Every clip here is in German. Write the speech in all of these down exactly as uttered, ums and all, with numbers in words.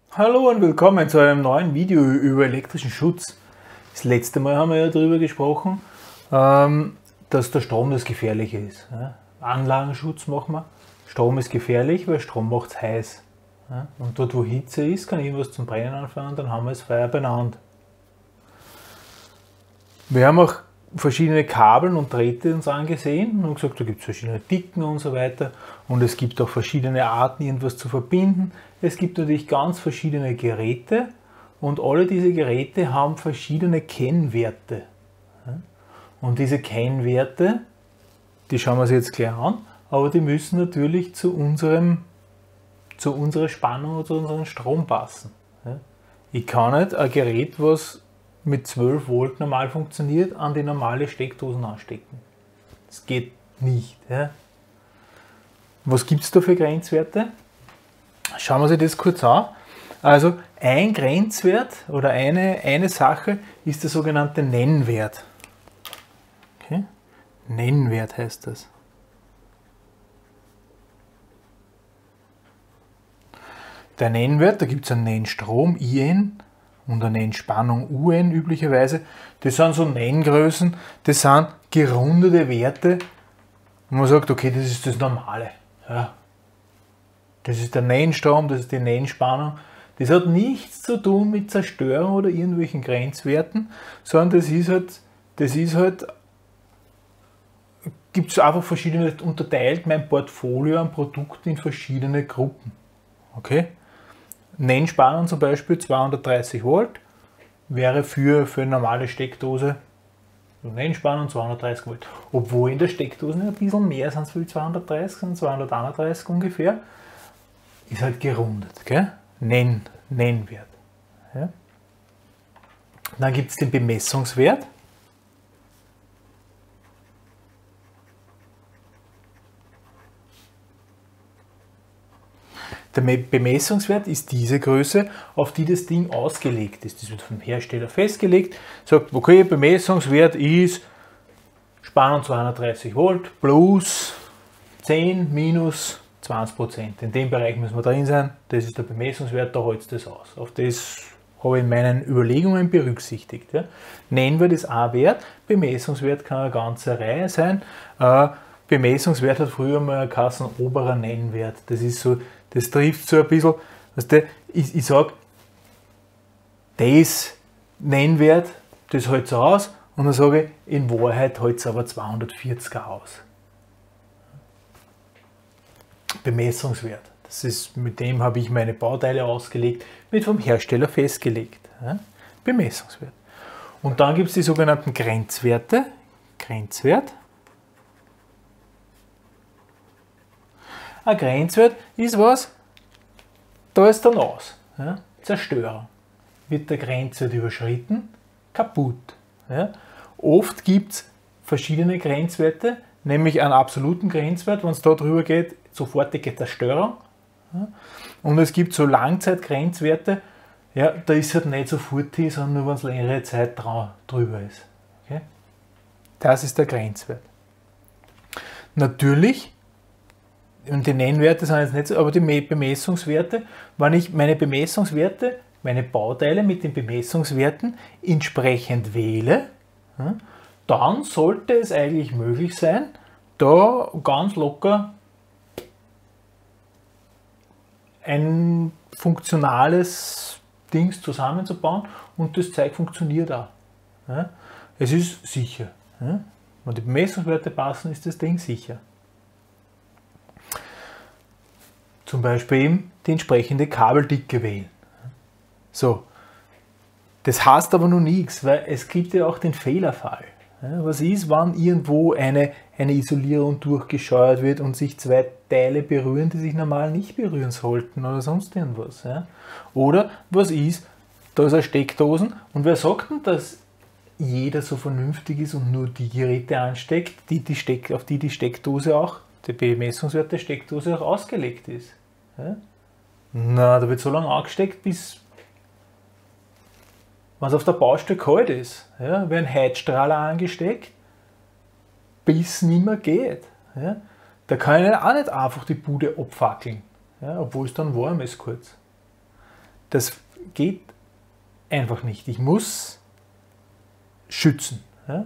Hallo und willkommen zu einem neuen Video über elektrischen Schutz. Das letzte Mal haben wir ja darüber gesprochen, ähm, dass der Strom das Gefährliche ist. Ja? Anlagenschutz machen wir. Strom ist gefährlich, weil Strom macht es heiß. Ja? Und dort wo Hitze ist, kann irgendwas zum Brennen anfangen, dann haben wir es Feuer beieinander. Wir haben auch verschiedene Kabel und Drähte uns angesehen und gesagt, da gibt es verschiedene Dicken und so weiter und es gibt auch verschiedene Arten, irgendwas zu verbinden. Es gibt natürlich ganz verschiedene Geräte und alle diese Geräte haben verschiedene Kennwerte. Und diese Kennwerte, die schauen wir uns jetzt gleich an, aber die müssen natürlich zu, unserem, zu unserer Spannung oder zu unserem Strom passen. Ich kann nicht ein Gerät, was mit zwölf Volt normal funktioniert, an die normale Steckdosen anstecken. Das geht nicht. Ja. Was gibt es da für Grenzwerte? Schauen wir uns das kurz an. Also ein Grenzwert oder eine, eine Sache ist der sogenannte Nennwert. Okay. Nennwert heißt das. Der Nennwert, da gibt es einen Nennstrom, I N, und eine Nennspannung U N üblicherweise. Das sind so Nenngrößen, das sind gerundete Werte, wo man sagt, okay, das ist das Normale. Ja. Das ist der Nennstrom, das ist die Nennspannung. Das hat nichts zu tun mit Zerstörung oder irgendwelchen Grenzwerten, sondern das ist halt, das ist halt, gibt es einfach verschiedene, unterteilt mein Portfolio an Produkten in verschiedene Gruppen. Okay? Nennspannung zum Beispiel zweihundertdreißig Volt wäre für, für eine normale Steckdose Nennspannung zweihundertdreißig Volt. Obwohl in der Steckdose ein bisschen mehr sind es wie zweihundertdreißig, sind zweihunderteinunddreißig ungefähr. Ist halt gerundet. Gell? Nenn, Nennwert. Ja? Dann gibt es den Bemessungswert. Der Bemessungswert ist diese Größe, auf die das Ding ausgelegt ist. Das wird vom Hersteller festgelegt. Sagt, okay, Bemessungswert ist Spannung zweihundertdreißig Volt plus zehn minus zwanzig Prozent. In dem Bereich müssen wir drin sein. Das ist der Bemessungswert, da hält es das aus. Auf das habe ich in meinen Überlegungen berücksichtigt. Ja. Nennwert ist ein Wert, Bemessungswert kann eine ganze Reihe sein. Äh, Bemessungswert hat früher mal geheißen oberer Nennwert. Das ist so, das trifft so ein bisschen, weißt du, ich, ich sage, das Nennwert, das hält so aus, und dann sage ich, in Wahrheit hält es aber zweihundertvierziger aus. Bemessungswert, das ist, mit dem habe ich meine Bauteile ausgelegt, wird vom Hersteller festgelegt. Ja? Bemessungswert. Und dann gibt es die sogenannten Grenzwerte. Grenzwert. Ein Grenzwert ist was, da ist dann aus. Ja? Zerstörung. Wird der Grenzwert überschritten, kaputt. Ja? Oft gibt es verschiedene Grenzwerte, nämlich einen absoluten Grenzwert, wenn es da drüber geht, sofortige Zerstörung. Ja? Und es gibt so Langzeitgrenzwerte, ja, da ist halt nicht sofort hier, sondern nur wenn es längere Zeit drüber ist. Okay? Das ist der Grenzwert. Natürlich, und die Nennwerte sind jetzt nicht so, aber die Bemessungswerte, wenn ich meine Bemessungswerte, meine Bauteile mit den Bemessungswerten entsprechend wähle, dann sollte es eigentlich möglich sein, da ganz locker ein funktionales Dings zusammenzubauen und das Zeug funktioniert auch. Es ist sicher. Wenn die Bemessungswerte passen, ist das Ding sicher. Zum Beispiel eben die entsprechende Kabeldicke wählen. So, das heißt aber noch nichts, weil es gibt ja auch den Fehlerfall. Was ist, wenn irgendwo eine, eine Isolierung durchgescheuert wird und sich zwei Teile berühren, die sich normal nicht berühren sollten oder sonst irgendwas. Oder was ist, da ist eine Steckdosen und wer sagt denn, dass jeder so vernünftig ist und nur die Geräte ansteckt, die die Steck, auf die die Steckdose auch, der Bemessungswert der Steckdose auch ausgelegt ist. Ja? Na, da wird so lange angesteckt, bis wenn es auf der Baustelle kalt ist, ja, wird ein Heizstrahler angesteckt, bis es nicht mehr geht. Ja? Da kann ich auch nicht einfach die Bude abfackeln, ja, obwohl es dann warm ist kurz. Das geht einfach nicht. Ich muss schützen. Ja?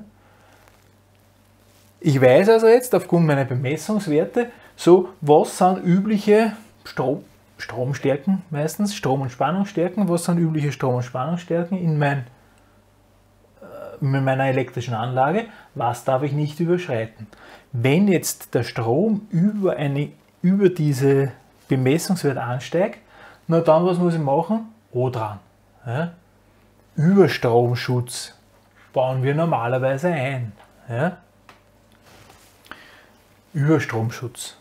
Ich weiß also jetzt aufgrund meiner Bemessungswerte, so was sind übliche Strom, Stromstärken meistens, Strom- und Spannungsstärken, was sind übliche Strom- und Spannungsstärken in, mein, äh, in meiner elektrischen Anlage, was darf ich nicht überschreiten. Wenn jetzt der Strom über, eine, über diese Bemessungswert ansteigt, na dann was muss ich machen? O dran. Ja? Überstromschutz bauen wir normalerweise ein. Ja? Überstromschutz.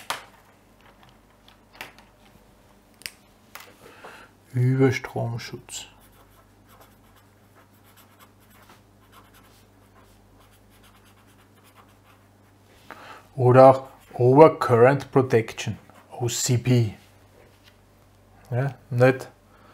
Überstromschutz. Oder auch Overcurrent Protection, O C P. Ja, nicht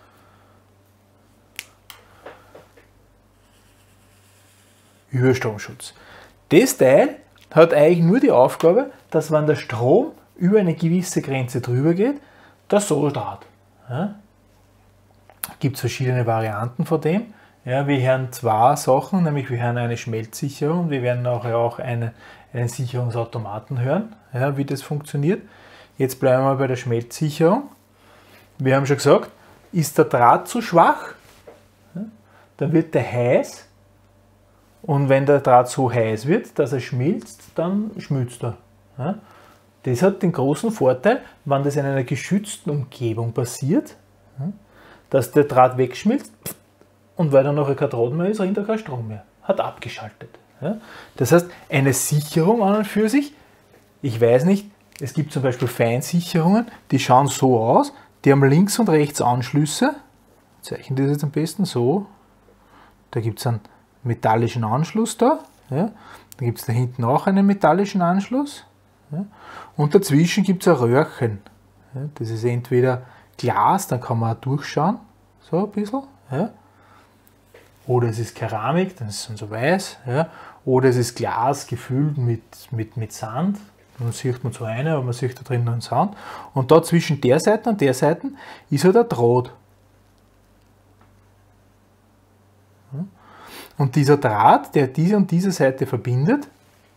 Überstromschutz. Das Teil hat eigentlich nur die Aufgabe, dass wenn der Strom über eine gewisse Grenze drüber geht, der so startet. Ja? Gibt es verschiedene Varianten von dem. Ja, wir hören zwei Sachen, nämlich wir hören eine Schmelzsicherung und wir werden nachher auch eine, einen Sicherungsautomaten hören, ja, wie das funktioniert. Jetzt bleiben wir bei der Schmelzsicherung. Wir haben schon gesagt, ist der Draht zu schwach, ja, dann wird der heiß. Und wenn der Draht so heiß wird, dass er schmilzt, dann schmilzt er. Ja? Das hat den großen Vorteil, wenn das in einer geschützten Umgebung passiert, ja, dass der Draht wegschmilzt und weil dann nachher kein Draht mehr ist, rinnt er kein Strom mehr. Hat abgeschaltet. Ja? Das heißt, eine Sicherung an und für sich, ich weiß nicht, es gibt zum Beispiel Feinsicherungen, die schauen so aus, die haben links und rechts Anschlüsse. Ich zeichne das jetzt am besten so. Da gibt es einen metallischen Anschluss da. Ja. Dann gibt es da hinten auch einen metallischen Anschluss. Ja. Und dazwischen gibt es ein Röhrchen. Ja. Das ist entweder Glas, dann kann man auch durchschauen, so ein bisschen. Ja. Oder es ist Keramik, dann ist es so weiß. Ja. Oder es ist Glas gefüllt mit, mit, mit Sand. Dann sieht man so eine, aber man sieht da drin noch einen Sand. Und da zwischen der Seite und der Seite ist halt ein Draht. Und dieser Draht, der diese und diese Seite verbindet,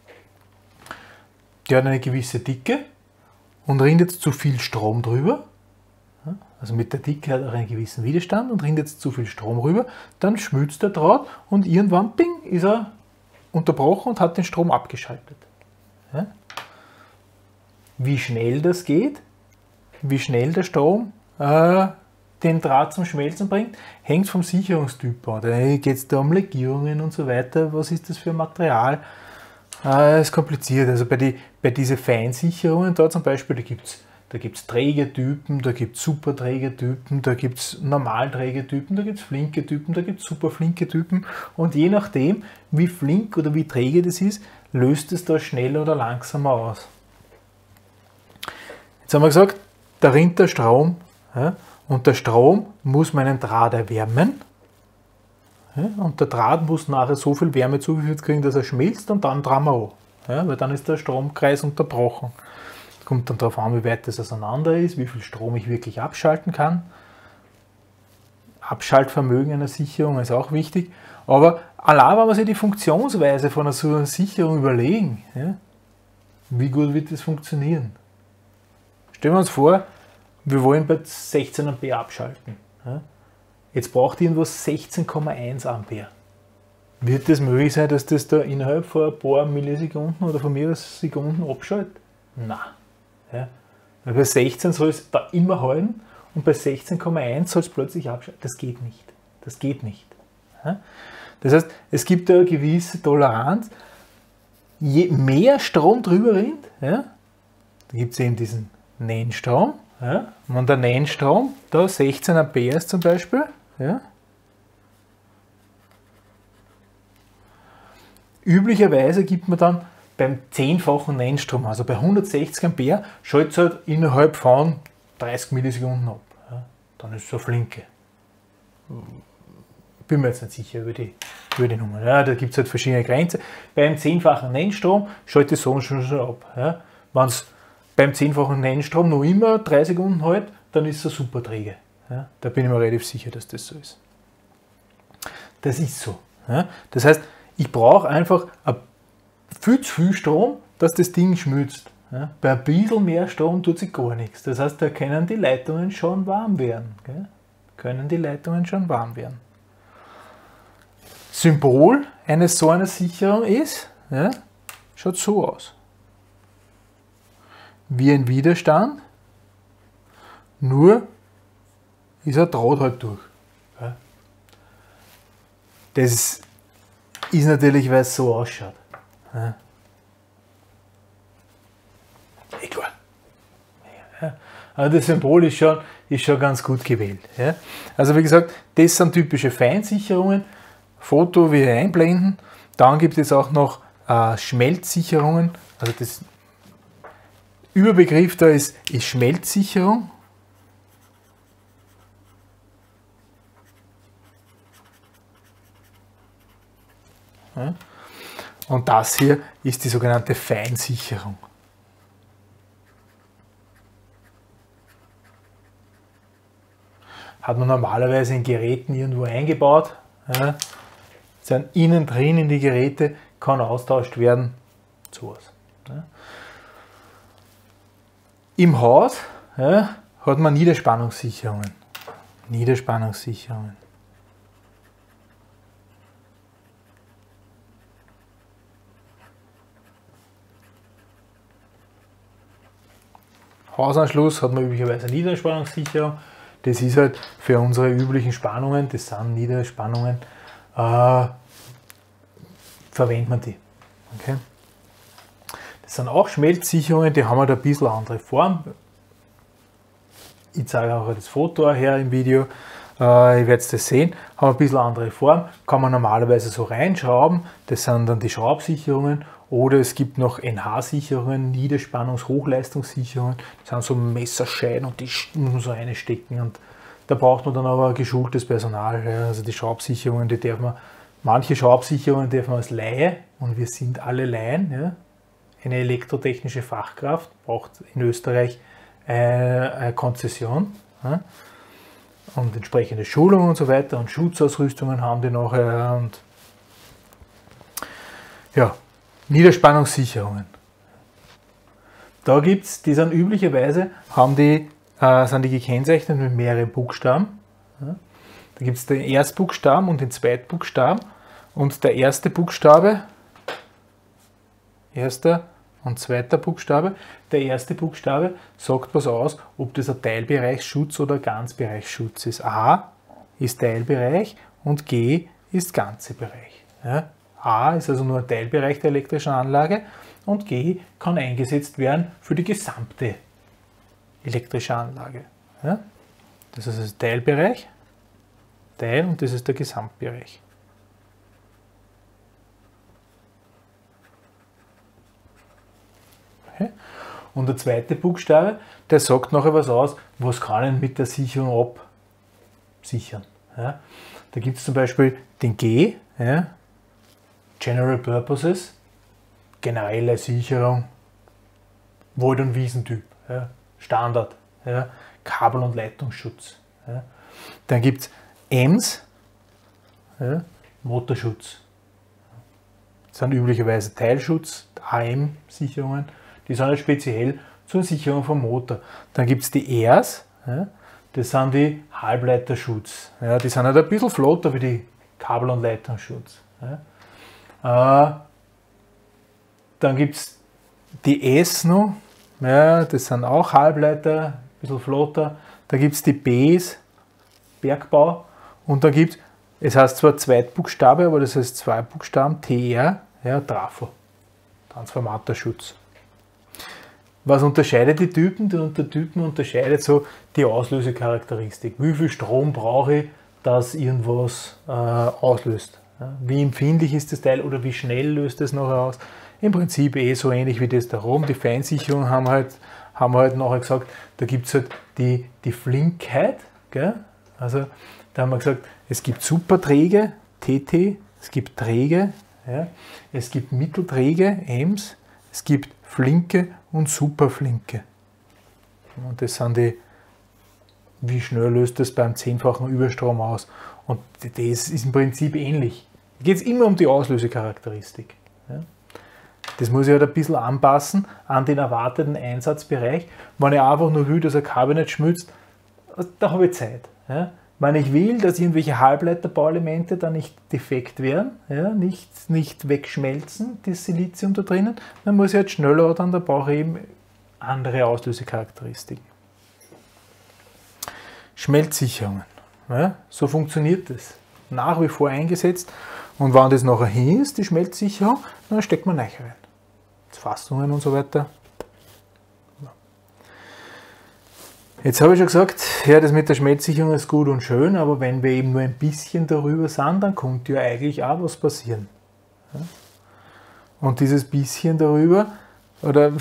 der hat eine gewisse Dicke und rinnt jetzt zu viel Strom drüber. Also mit der Dicke hat er einen gewissen Widerstand und rinnt jetzt zu viel Strom rüber, dann schmilzt der Draht und irgendwann bing, ist er unterbrochen und hat den Strom abgeschaltet. Ja? Wie schnell das geht, wie schnell der Strom äh, den Draht zum Schmelzen bringt, hängt vom Sicherungstyp ab. Da geht es da um Legierungen und so weiter. Was ist das für ein Material? Äh, ist kompliziert. Also bei, die, bei diesen Feinsicherungen da zum Beispiel, da gibt es da gibt's Trägertypen, da gibt es Superträgertypen, da gibt es Normalträgertypen, da gibt es flinke Typen, da gibt es superflinke Typen. Und je nachdem, wie flink oder wie träge das ist, löst es da schneller oder langsamer aus. Jetzt haben wir gesagt, da rinnt der Strom. Ja, und der Strom muss meinen Draht erwärmen. Ja, und der Draht muss nachher so viel Wärme zugeführt kriegen, dass er schmilzt und dann dran wir an. Ja, weil dann ist der Stromkreis unterbrochen. Es kommt dann darauf an, wie weit das auseinander ist, wie viel Strom ich wirklich abschalten kann. Abschaltvermögen einer Sicherung ist auch wichtig. Aber allein, wenn wir sich die Funktionsweise von einer so einer Sicherung überlegen, ja, wie gut wird das funktionieren? Stellen wir uns vor, wir wollen bei sechzehn Ampere abschalten. Ja. Jetzt braucht irgendwas sechzehn Komma eins Ampere. Wird es möglich sein, dass das da innerhalb von ein paar Millisekunden oder von mehreren Sekunden abschaltet? Nein. Ja. Weil bei sechzehn soll es da immer halten und bei sechzehn Komma eins soll es plötzlich abschalten. Das geht nicht. Das geht nicht. Ja. Das heißt, es gibt da eine gewisse Toleranz. Je mehr Strom drüber rinnt, ja, da gibt es eben diesen Nennstrom. Ja, wenn der Nennstrom da sechzehn Ampere ist zum Beispiel, ja, üblicherweise gibt man dann beim zehnfachen Nennstrom, also bei hundertsechzig Ampere, schaltet es halt innerhalb von dreißig Millisekunden ab. Ja, dann ist es so eine flinke. Bin mir jetzt nicht sicher über die, über die Nummer. Ja, da gibt es halt verschiedene Grenzen. Beim zehnfachen Nennstrom schaltet es so schon, schon ab. Ja, wenn es beim zehnfachen Nennstrom noch immer drei Sekunden hält, dann ist es ein super träge. Ja, da bin ich mir relativ sicher, dass das so ist. Das ist so. Ja. Das heißt, ich brauche einfach viel zu viel Strom, dass das Ding schmilzt. Ja. Bei ein bisschen mehr Strom tut sich gar nichts. Das heißt, da können die Leitungen schon warm werden. Gell? Können die Leitungen schon warm werden. Symbol eines so einer Sicherung ist, ja, schaut so aus. Wie ein Widerstand, nur ist ein Draht halt durch. Ja. Das ist natürlich, weil es so ausschaut. Ja. Eh klar. Ja. Aber das Symbol ist schon, ist schon ganz gut gewählt. Ja. Also wie gesagt, das sind typische Feinsicherungen. Foto wir einblenden. Dann gibt es auch noch äh, Schmelzsicherungen. Also das Überbegriff da ist, ist Schmelzsicherung. Ja. Und das hier ist die sogenannte Feinsicherung. Hat man normalerweise in Geräten irgendwo eingebaut. Ja. Sind innen drin in die Geräte, kann austauscht werden. Sowas. Ja. Im Haus, ja, hat man Niederspannungssicherungen. Niederspannungssicherungen. Hausanschluss hat man üblicherweise Niederspannungssicherung. Das ist halt für unsere üblichen Spannungen, das sind Niederspannungen, äh, verwendet man die. Okay. Das sind auch Schmelzsicherungen, die haben halt ein bisschen andere Form. Ich zeige auch das Foto her im Video, äh, ihr werdet das sehen, haben ein bisschen andere Form, kann man normalerweise so reinschrauben, das sind dann die Schraubsicherungen. Oder es gibt noch N H-Sicherungen, Niederspannungs-Hochleistungssicherungen. Das sind so Messerscheiden und die muss man so reinstecken. Und da braucht man dann aber geschultes Personal. Ja. Also die Schraubsicherungen, die darf man, manche Schraubsicherungen darf man als Laie, und wir sind alle Laien. Ja. Eine elektrotechnische Fachkraft braucht in Österreich eine, eine Konzession. Ja. Und entsprechende Schulungen und so weiter und Schutzausrüstungen haben die nachher. Und ja. Niederspannungssicherungen. Da gibt es, die sind üblicherweise, haben die, äh, sind die gekennzeichnet mit mehreren Buchstaben. Ja. Da gibt es den Erstbuchstaben und den Zweitbuchstaben. Und der erste Buchstabe, erster und zweiter Buchstabe, der erste Buchstabe sagt was aus, ob das ein Teilbereichsschutz oder ein Ganzbereichsschutz ist. A ist Teilbereich und G ist ganze Bereich. Ja. A ist also nur ein Teilbereich der elektrischen Anlage und G kann eingesetzt werden für die gesamte elektrische Anlage. Ja? Das ist also Teilbereich, Teil und das ist der Gesamtbereich. Okay. Und der zweite Buchstabe, der sagt nachher was aus, was kann ich mit der Sicherung absichern. Ja? Da gibt es zum Beispiel den G, ja? General Purposes, generelle Sicherung, Wald- und Wiesentyp, ja, Standard, ja, Kabel- und Leitungsschutz. Ja. Dann gibt es E M S, ja, Motorschutz. Das sind üblicherweise Teilschutz, A M-Sicherungen, die sind halt speziell zur Sicherung vom Motor. Dann gibt es die E R S, ja, das sind die Halbleiterschutz. Ja, die sind halt ein bisschen flotter wie die Kabel- und Leitungsschutz. Ja. Uh, dann gibt es die S noch, ja, das sind auch Halbleiter, ein bisschen flotter. Da gibt es die Bs, Bergbau, und da gibt es, es heißt zwar Zweitbuchstabe, aber das heißt zwei Buchstaben, T R, ja, Trafo, Transformatorschutz. Was unterscheidet die Typen? Die Untertypen unterscheidet so die Auslösecharakteristik. Wie viel Strom brauche ich, dass irgendwas äh, auslöst? Wie empfindlich ist das Teil oder wie schnell löst es nachher aus? Im Prinzip eh so ähnlich wie das da oben. Die Feinsicherung haben wir halt, haben wir halt nachher gesagt, da gibt es halt die, die Flinkheit. Gell? Also da haben wir gesagt, es gibt superträge, T T, es gibt träge, ja, es gibt mittelträge, E M S, es gibt flinke und superflinke. Und das sind die wie schnell löst das beim zehnfachen Überstrom aus. Und das ist im Prinzip ähnlich. Da geht es immer um die Auslösecharakteristik. Ja. Das muss ich halt ein bisschen anpassen an den erwarteten Einsatzbereich. Wenn ich einfach nur will, dass ein Kabel nicht schmilzt, da habe ich Zeit. Ja. Wenn ich will, dass irgendwelche Halbleiterbauelemente da nicht defekt werden, ja, nicht, nicht wegschmelzen, das Silizium da drinnen, dann muss ich halt schneller oder da brauche ich eben andere Auslösecharakteristiken. Schmelzsicherungen. Ja, so funktioniert das. Nach wie vor eingesetzt. Und wenn das nachher hin ist, die Schmelzsicherung, dann steckt man neu rein. Fassungen und so weiter. Jetzt habe ich schon gesagt, ja, das mit der Schmelzsicherung ist gut und schön, aber wenn wir eben nur ein bisschen darüber sind, dann könnte ja eigentlich auch was passieren. Ja? Und dieses bisschen darüber, oder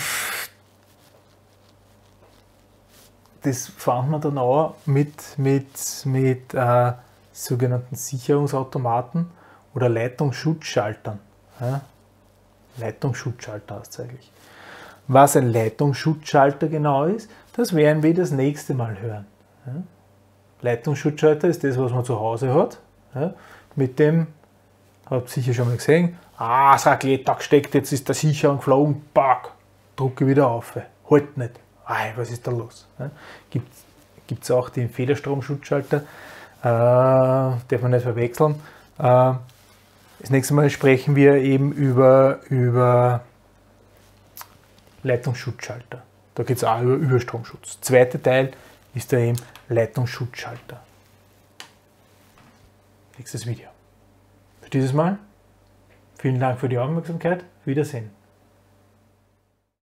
das fand man dann auch mit, mit, mit äh, sogenannten Sicherungsautomaten oder Leitungsschutzschaltern. Ja? Leitungsschutzschalter heißt es eigentlich. Was ein Leitungsschutzschalter genau ist, das werden wir das nächste Mal hören. Ja? Leitungsschutzschalter ist das, was man zu Hause hat. Ja? Mit dem, habt ihr sicher schon mal gesehen, ah, das Rakete gesteckt, jetzt ist der Sicherung geflogen, pack, drücke wieder auf, halt nicht. Ei, was ist da los? Ja? Gibt es auch den Federstromschutzschalter, äh, darf man nicht verwechseln. Äh, das nächste Mal sprechen wir eben über, über Leitungsschutzschalter. Da geht es auch über Überstromschutz. Zweiter Teil ist da eben Leitungsschutzschalter. Nächstes Video. Für dieses Mal vielen Dank für die Aufmerksamkeit. Wiedersehen.